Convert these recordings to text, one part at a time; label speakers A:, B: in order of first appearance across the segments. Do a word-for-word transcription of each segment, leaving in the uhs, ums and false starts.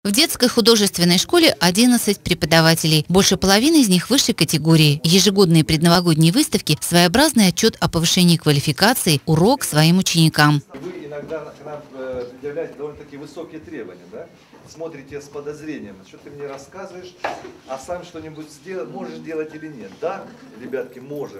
A: В детской художественной школе одиннадцать преподавателей. Больше половины из них высшей категории. Ежегодные предновогодние выставки – своеобразный отчет о повышении квалификации, урок своим ученикам.
B: Вы иногда к нам предъявляете довольно-таки высокие требования, да? Смотрите с подозрением, что ты мне рассказываешь, а сам что-нибудь сделать, можешь делать или нет. Да, ребятки, можем.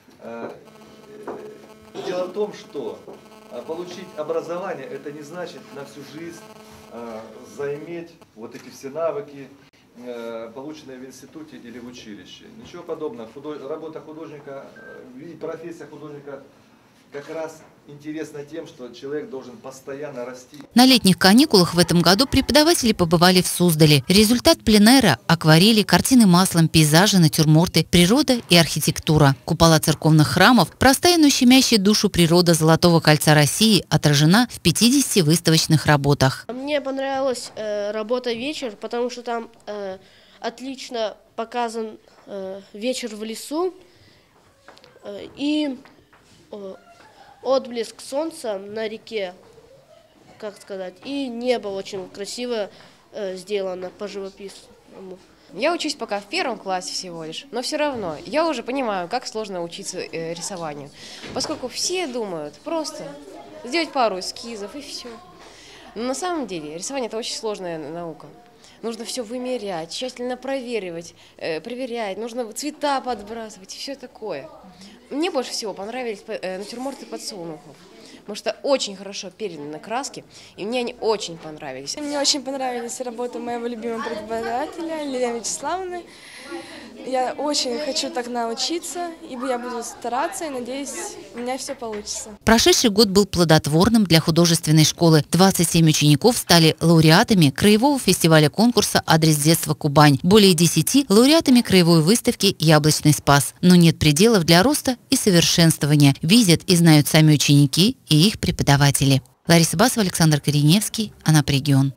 B: Дело в том, что получить образование – это не значит на всю жизнь заиметь вот эти все навыки, полученные в институте или в училище. Ничего подобного. Работа художника и профессия художника как раз интересна тем, что человек должен постоянно расти.
A: На летних каникулах в этом году преподаватели побывали в Суздале. Результат пленэра – акварели, картины маслом, пейзажи, натюрморты, природа и архитектура. Купола церковных храмов, простая, но щемящая душу природа Золотого кольца России отражена в пятидесяти выставочных работах.
C: Мне понравилась э, работа «Вечер», потому что там э, отлично показан э, вечер в лесу э, и э, отблеск солнца на реке, как сказать, и небо очень красиво э, сделано по живописному.
D: Я учусь пока в первом классе всего лишь, но все равно я уже понимаю, как сложно учиться э, рисованию, поскольку все думают просто сделать пару эскизов и все. Но на самом деле рисование – это очень сложная наука. Нужно все вымерять, тщательно проверивать, э, проверять, нужно цвета подбрасывать и все такое. Мне больше всего понравились э, натюрморты подсолнухов, потому что очень хорошо переданы краски, и мне они очень понравились.
E: Мне очень понравились работы моего любимого преподавателя Лилии Вячеславовны. Я очень хочу так научиться, ибо я буду стараться и надеюсь, у меня все получится.
A: Прошедший год был плодотворным для художественной школы. двадцать семь учеников стали лауреатами краевого фестиваля-конкурса «Адрес детства Кубань». Более десяти – лауреатами краевой выставки «Яблочный спас». Но нет пределов для роста и совершенствования. Видят и знают сами ученики и их преподаватели. Лариса Басова, Александр Кореневский, Анапрегион.